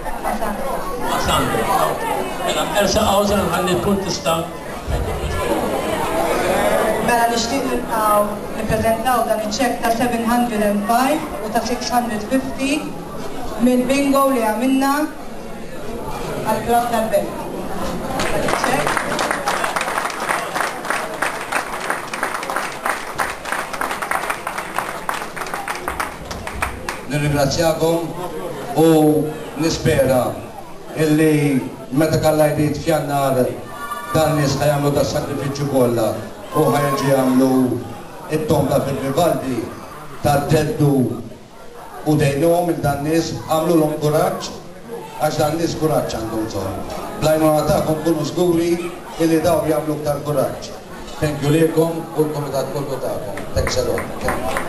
Ma Sandro. Ersa għawżan għalli punt tista' Mela nixtieq nippreżentaw dan iċ-ċekk ta' 705 u ta' 650 mill-bingo li għamilna għall-Klabb tal-Belt. Nirringrazzjakom u nispera illi meta kallajdiet f'jannar dan nies ħajamlu da sakrifiċċju kollha u ħajġi jagħmlu it-tomba fil-Vivaldi tad-deddu u dejnuhom il-dan nies għamlulhom kuraġġ għax dan nies kuraġġ għandhom bżonn. Bl-għajnuna tagħkom kunu żguri illi dawn jagħmlu aktar kuraġġ. Thank you lilkom u l-Kumitat kollu tagħkom. Thanks a lot.